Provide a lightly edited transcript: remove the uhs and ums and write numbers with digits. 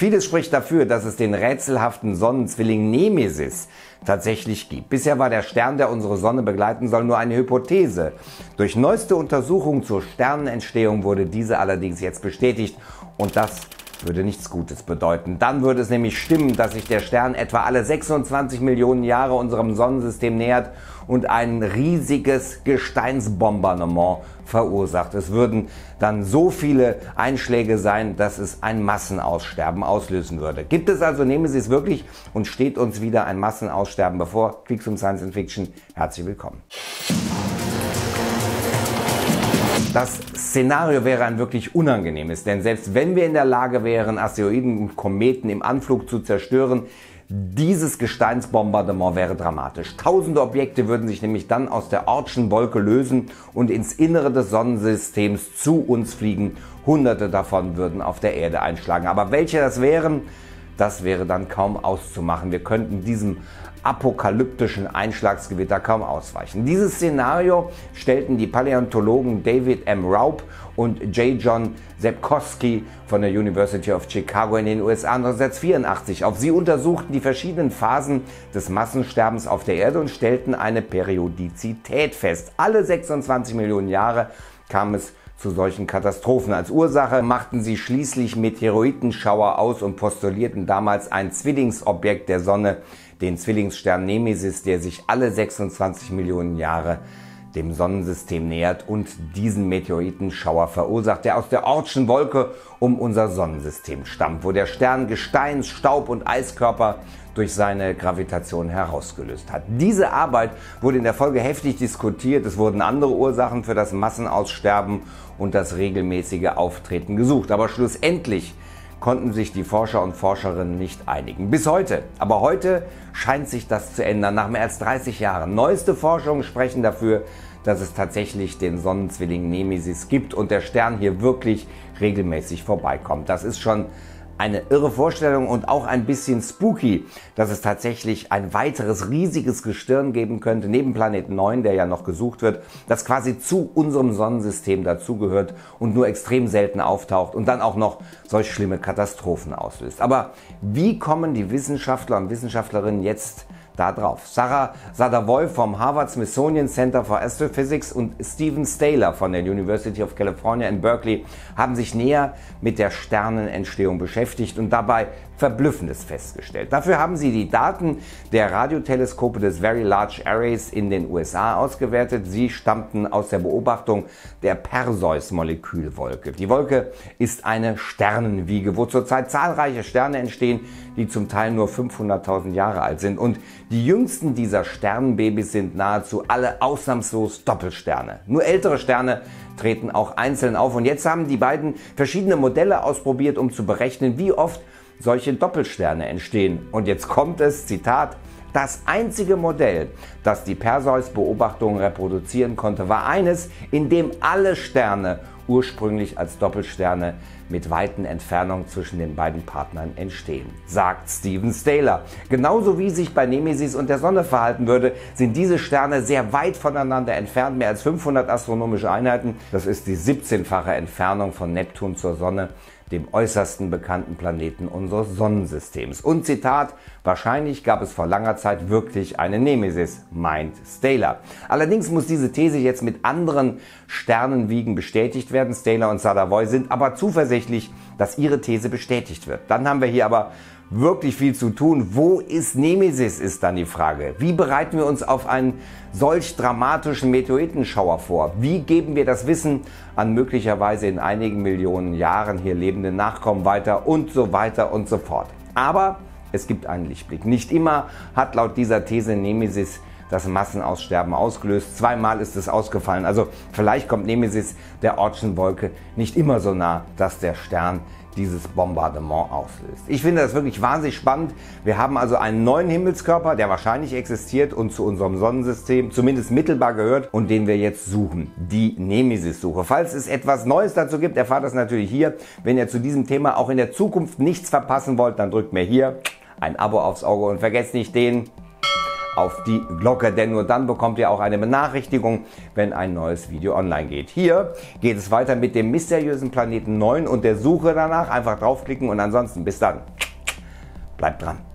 Vieles spricht dafür, dass es den rätselhaften Sonnenzwilling Nemesis tatsächlich gibt. Bisher war der Stern, der unsere Sonne begleiten soll, nur eine Hypothese. Durch neueste Untersuchungen zur Sternenentstehung wurde diese allerdings jetzt bestätigt und das würde nichts Gutes bedeuten. Dann würde es nämlich stimmen, dass sich der Stern etwa alle 26 Millionen Jahre unserem Sonnensystem nähert und ein riesiges Gesteinsbombardement verursacht. Es würden dann so viele Einschläge sein, dass es ein Massenaussterben auslösen würde. Gibt es also Nemesis wirklich und steht uns wieder ein Massenaussterben bevor? Freaks um Science and Fiction, herzlich willkommen. Das Szenario wäre ein wirklich unangenehmes, denn selbst wenn wir in der Lage wären, Asteroiden und Kometen im Anflug zu zerstören, dieses Gesteinsbombardement wäre dramatisch. Tausende Objekte würden sich nämlich dann aus der Oortschen Wolke lösen und ins Innere des Sonnensystems zu uns fliegen. Hunderte davon würden auf der Erde einschlagen. Aber welche das wären, das wäre dann kaum auszumachen. Wir könnten diesem apokalyptischen Einschlagsgewitter kaum ausweichen. Dieses Szenario stellten die Paläontologen David M. Raub und J. John Sepkoski von der University of Chicago in den USA 1984 auf. Sie untersuchten die verschiedenen Phasen des Massensterbens auf der Erde und stellten eine Periodizität fest. Alle 26 Millionen Jahre kam es zu solchen Katastrophen. Als Ursache machten sie schließlich Meteoritenschauer aus und postulierten damals ein Zwillingsobjekt der Sonne, den Zwillingsstern Nemesis, der sich alle 26 Millionen Jahre dem Sonnensystem nähert und diesen Meteoritenschauer verursacht, der aus der Oortschen Wolke um unser Sonnensystem stammt, wo der Stern Gesteins-, Staub- und Eiskörper durch seine Gravitation herausgelöst hat. Diese Arbeit wurde in der Folge heftig diskutiert. Es wurden andere Ursachen für das Massenaussterben und das regelmäßige Auftreten gesucht. Aber schlussendlich konnten sich die Forscher und Forscherinnen nicht einigen. Bis heute. Aber heute scheint sich das zu ändern, nach mehr als 30 Jahren. Neueste Forschungen sprechen dafür, dass es tatsächlich den Sonnenzwilling Nemesis gibt und der Stern hier wirklich regelmäßig vorbeikommt. Das ist schon eine irre Vorstellung und auch ein bisschen spooky, dass es tatsächlich ein weiteres riesiges Gestirn geben könnte, neben Planet 9, der ja noch gesucht wird, das quasi zu unserem Sonnensystem dazugehört und nur extrem selten auftaucht und dann auch noch solch schlimme Katastrophen auslöst. Aber wie kommen die Wissenschaftler und Wissenschaftlerinnen jetzt da drauf? Sarah Sadavoy vom Harvard Smithsonian Center for Astrophysics und Stephen Staler von der University of California in Berkeley haben sich näher mit der Sternenentstehung beschäftigt und dabei Verblüffendes festgestellt. Dafür haben sie die Daten der Radioteleskope des Very Large Arrays in den USA ausgewertet. Sie stammten aus der Beobachtung der Perseus-Molekülwolke. Die Wolke ist eine Sternenwiege, wo zurzeit zahlreiche Sterne entstehen, die zum Teil nur 500.000 Jahre alt sind. Und die jüngsten dieser Sternenbabys sind nahezu alle ausnahmslos Doppelsterne. Nur ältere Sterne treten auch einzeln auf. Und jetzt haben die beiden verschiedene Modelle ausprobiert, um zu berechnen, wie oft solche Doppelsterne entstehen. Und jetzt kommt es, Zitat: Das einzige Modell, das die Perseus-Beobachtungen reproduzieren konnte, war eines, in dem alle Sterne ursprünglich als Doppelsterne mit weiten Entfernungen zwischen den beiden Partnern entstehen, sagt Stephen Staler. Genauso wie sich bei Nemesis und der Sonne verhalten würde, sind diese Sterne sehr weit voneinander entfernt, mehr als 500 astronomische Einheiten. Das ist die 17-fache Entfernung von Neptun zur Sonne, dem äußersten bekannten Planeten unseres Sonnensystems. Und Zitat: Wahrscheinlich gab es vor langer Zeit wirklich eine Nemesis, meint Staler. Allerdings muss diese These jetzt mit anderen Sternenwiegen bestätigt werden. Staler und Sadavoy sind aber zuversichtlich, dass ihre These bestätigt wird. Dann haben wir hier aber wirklich viel zu tun. Wo ist Nemesis, ist dann die Frage. Wie bereiten wir uns auf einen solch dramatischen Meteoritenschauer vor? Wie geben wir das Wissen an möglicherweise in einigen Millionen Jahren hier lebende Nachkommen weiter und so weiter und so fort? Aber es gibt einen Lichtblick. Nicht immer hat laut dieser These Nemesis das Massenaussterben ausgelöst. Zweimal ist es ausgefallen. Also vielleicht kommt Nemesis der Oortschen Wolke nicht immer so nah, dass der Stern dieses Bombardement auslöst. Ich finde das wirklich wahnsinnig spannend. Wir haben also einen neuen Himmelskörper, der wahrscheinlich existiert und zu unserem Sonnensystem zumindest mittelbar gehört und den wir jetzt suchen. Die Nemesis-Suche. Falls es etwas Neues dazu gibt, erfahrt das natürlich hier. Wenn ihr zu diesem Thema auch in der Zukunft nichts verpassen wollt, dann drückt mir hier ein Abo aufs Auge und vergesst nicht den auf die Glocke, denn nur dann bekommt ihr auch eine Benachrichtigung, wenn ein neues Video online geht. Hier geht es weiter mit dem mysteriösen Planeten 9 und der Suche danach. Einfach draufklicken und ansonsten bis dann. Bleibt dran.